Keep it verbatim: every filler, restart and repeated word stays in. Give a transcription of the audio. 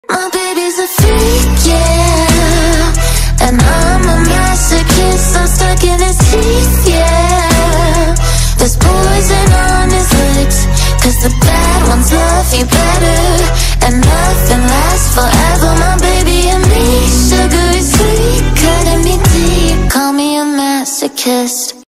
My baby's a freak, yeah, and I'm a masochist. I'm stuck in his teeth, yeah. There's poison on his lips, cause the bad ones love you better, and nothing lasts forever. My baby